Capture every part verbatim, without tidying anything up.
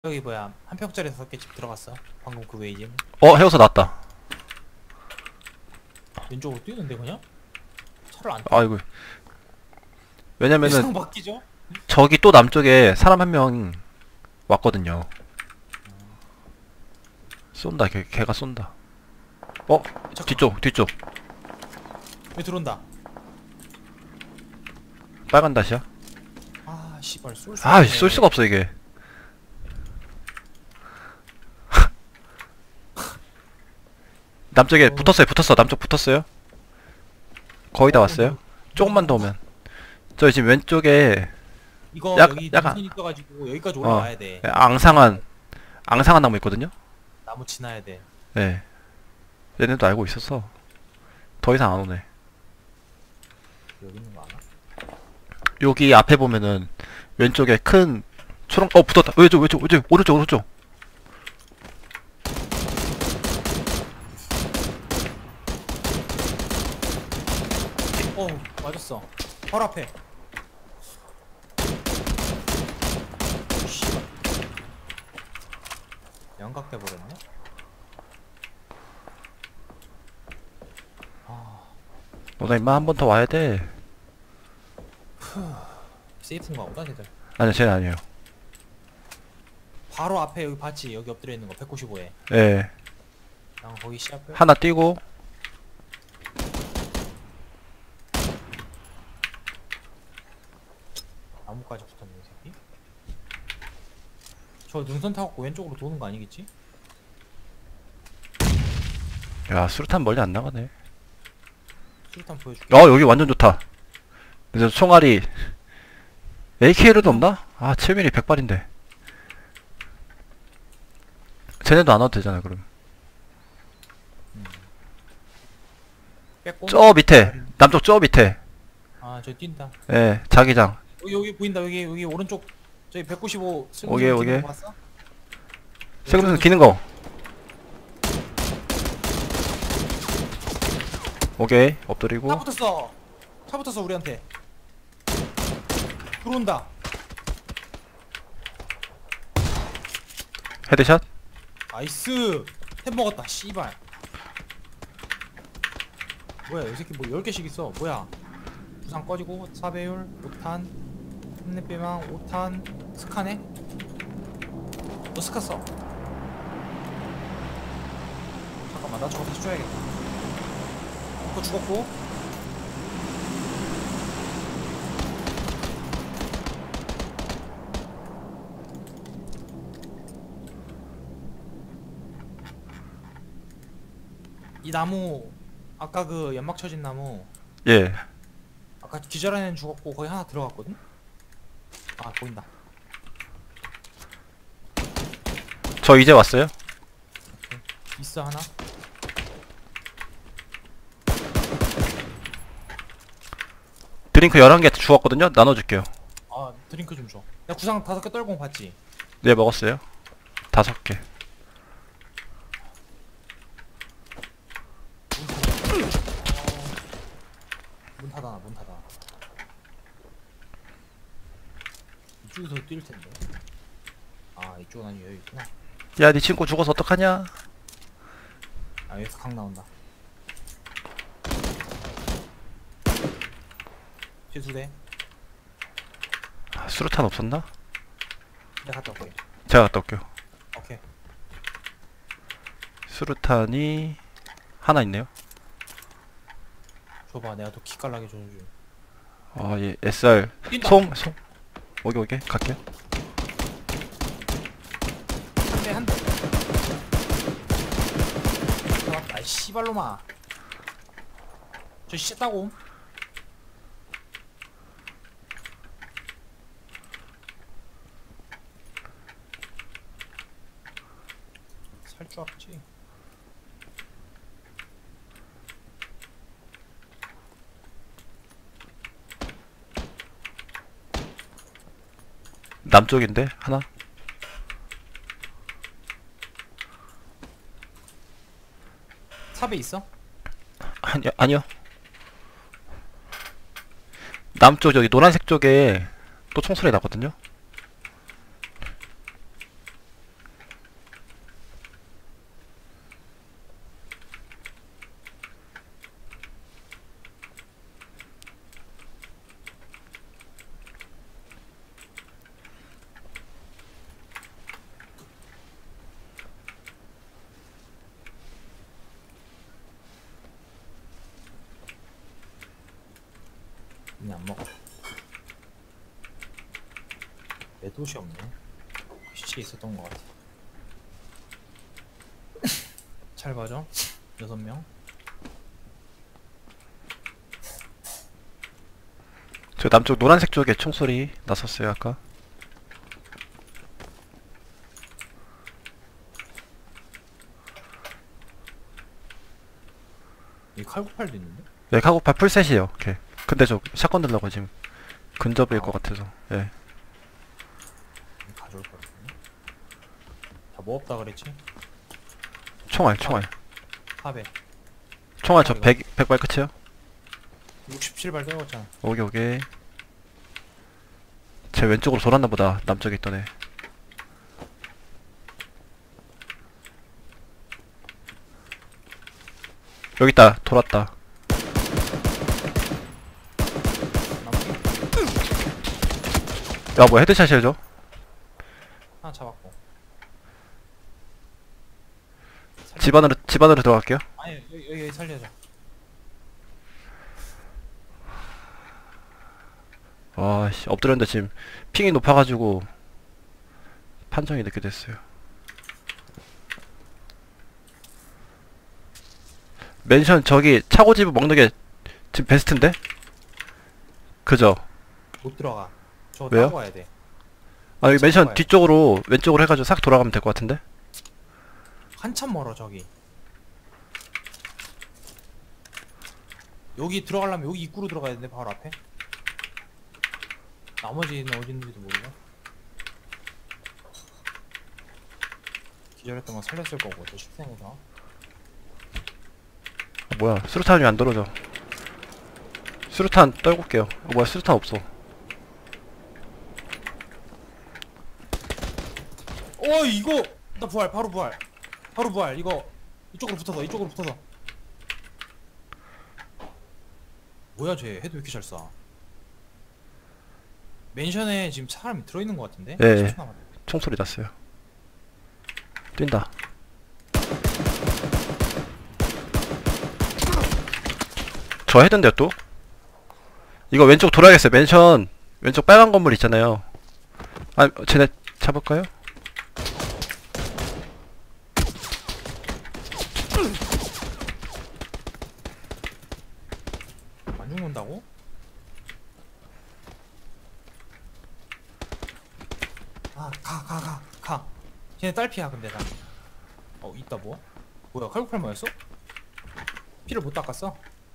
여기 뭐야 한 평짜리 다섯 개 집 들어갔어. 방금 그 웨이징 어, 해우서 났다. 왼쪽으로 뛰는데 그냥? 차를 안 아이고. 왜냐면은 예상 바뀌죠? 저기 또 남쪽에 사람 한 명 왔거든요. 쏜다. 걔, 걔가 쏜다. 어? 잠깐, 뒤쪽, 뒤쪽. 왜 들어온다. 빨간 다시야? 아 씨발 쏠 수. 아, 쏠 수가 없어 이게. 남쪽에 어. 붙었어요, 붙었어. 남쪽 붙었어요. 거의 다 어, 왔어요. 뭐, 조금만 더 오면. 저희 지금 왼쪽에 이거 약- 여기 약간- 능선 있어가지고 여기까지 어. 올라와야 돼. 앙상한 앙상한 나무 있거든요. 나무 지나야 돼. 네. 얘네도 알고 있었어. 더 이상 안 오네. 여기 있는 거 알아? 여기 앞에 보면은 왼쪽에 큰 초록 어 붙었다. 왼쪽 왼쪽 왼쪽 오른쪽 오른쪽. 어 맞았어. 바로 앞에. 씨발. 양각돼 버렸네. 아 너네 임마 한 번 더 와야 돼. 세이프인가 보다 쟤들. 아니요, 쟤는 아니에요. 바로 앞에 여기 봤지? 여기 엎드려 있는 거 백구십오에. 예. 난 거기 시합해. 하나 뛰고 나무까지 붙었네 이 새끼. 저 능선 타고 왼쪽으로 도는 거 아니겠지? 야, 수류탄 멀리 안 나가네. 수류탄 보여줄게. 어, 여기 완전 좋다. 근데 저 총알이 에이케이로도 없나? 아, 칠 밀리미터 백 발인데. 쟤네도 안 와도 되잖아, 그럼. 뺏고. 저 밑에, 남쪽 저 밑에. 아저 뛴다. 예, 자기장. 여기 여기 보인다. 여기 여기 오른쪽 저기 백구십오 슬금 오케이, 슬금 오케이. 뛰는 거 봤어? 세금선 기는 거. 오케이, 차 엎드리고. 붙었어. 차 붙었어 우리한테. 들어온다. 헤드샷. 나이스. 템 먹었다. 씨발. 뭐야 이 새끼 뭐 열 개씩 있어. 뭐야. 부상 꺼지고 사배율 오 탄 햄릿비망 오 탄 스카네? 너 스카 써. 잠깐만 나 저거 다시 줘야겠다. 그거 죽었고. 이 나무 아까 그 연막 쳐진 나무 예. 아까 기절한 애는 죽었고 거기 하나 들어갔거든? 아 보인다. 저 이제 왔어요. 있어 하나? 드링크 열한 개 주웠거든요. 나눠줄게요. 아 드링크 좀 줘. 야 구상 다섯 개 떨고 봤지? 네, 먹었어요. 다섯 개. 문 닫아 문 닫아. 이쪽에서 뛸 텐데. 아 이쪽은 아니 여기 있구나. 야, 네 친구 죽어서 어떡하냐? 아 여기서 강 나온다. 실수대. 아, 수류탄 없었나? 내가 갔다 올게. 제가 갔다 올게요. 오케이. 수류탄이 하나 있네요. 줘봐 내가 또 기깔나게 줘줄. 아, 예, 에스알. 뛴다. 송, 송. 오게, 오게. 갈게요. 한대 한 대. 잡았다. 이 씨발로마. 저 씨 따고. 살줄 알았지. 남쪽인데 하나. 삽에 있어? 아니요, 아니요. 남쪽 저기 노란색 쪽에 또 총소리 나거든요. 많이 안 먹어. 매도시 없네. 시체에 있었던 것 같아. 잘 봐줘. 여섯 명. 저 남쪽 노란색 쪽에 총소리 났었어요 아까. 이 칼국팔도 있는데? 네, 카고팔 풀셋이에요. 오케이. 근데 저 샷건 들려고 지금 근접일 아. 것 같아서. 예. 이거 가져올 거 같은데? 다 뭐 없다 그랬지? 총알, 총알. 탑에 총알 저 이거. 백, 백 발 끝이요? 육십칠 발 떨궜잖아. 오게, 오게. 제 왼쪽으로 돌았나 보다. 남쪽에 있던 애. 여기 있다. 돌았다. 야, 뭐야, 헤드샷이야, 저? 하나 잡았고. 집 안으로, 집 안으로 들어갈게요. 아니 여기, 여기, 여기 살려줘. 와, 씨, 엎드렸는데 지금 핑이 높아가지고 판정이 늦게 됐어요. 맨션 저기 차고집 먹는 게 지금 베스트인데? 그죠? 못 들어가. 저거 왜요? 타고 가야 돼. 아, 여기 맨션 잡아봐요. 뒤쪽으로 왼쪽으로 해가지고 싹 돌아가면 될 것 같은데? 한참 멀어 저기. 여기 들어가려면 여기 입구로 들어가야 되는데 바로 앞에. 나머지는 어디 있는지도 모르고. 기절했던 건 살렸을 거고 저 식생에서. 아, 뭐야, 수류탄이 안 떨어져. 수류탄 떨굴게요. 어, 뭐야, 수류탄 없어. 어 이거 나 부활 바로 부활 바로 부활 이거 이쪽으로 붙어서 이쪽으로 붙어서. 뭐야 쟤 헤드 왜 이렇게 잘 쏴. 맨션에 지금 사람이 들어있는 것 같은데? 예, 십 초 남았다. 총소리 났어요. 뛴다. 저 헤드인데요 또? 이거 왼쪽 돌아야겠어요. 맨션 왼쪽 빨간 건물 있잖아요. 아, 쟤네 잡을까요? 안 죽는다고? 아 가 가 가 가. 쟤네 딸피야 근데 나. 어 있다 뭐? 뭐야 칼국팔 뭐였어? 피를 못 닦았어?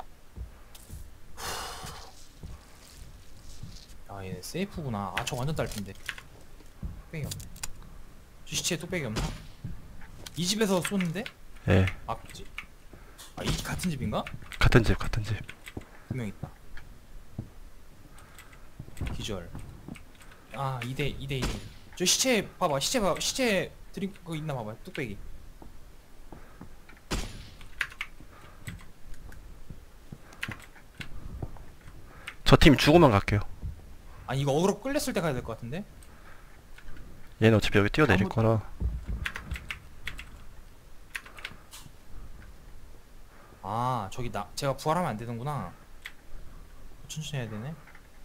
아 얘네 세이프구나. 아 저 완전 딸피인데. 뚝배기 없네. 저 시체에 뚝배기 없나? 이 집에서 쏘는데? 예, 아 그지? 아이 같은 집인가? 같은 집, 같은 집. 분명 있다. 기절. 아 이 대 이 대 일. 저 시체 봐봐. 시체 봐봐. 시체 드링크 있나 봐봐. 뚝배기. 저 팀 죽으면 갈게요. 아 이거 어그로 끌렸을 때 가야 될 것 같은데? 얘는 어차피 여기 뛰어내릴 아무- 거라. 아 저기 나 제가 부활하면 안 되는구나. 천천히 해야 되네.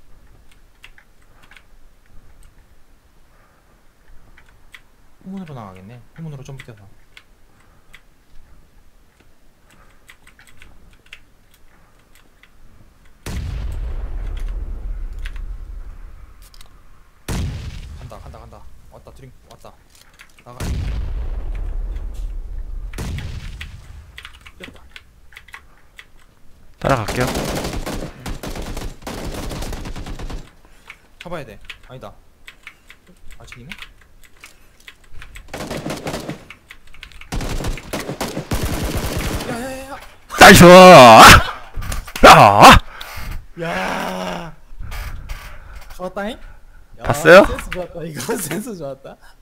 후문으로 나가겠네. 후문으로 좀 비켜서. 간다 간다 간다. 왔다 드링 왔다. 나가. 뛰었다. 따라갈게요. 잡아야 돼. 아니다. 아직이네? 야야야야. 나이스! 아! 야. 좋았다잉? 야, 봤어요? 센스 좋았다. 이거 센스 좋았다.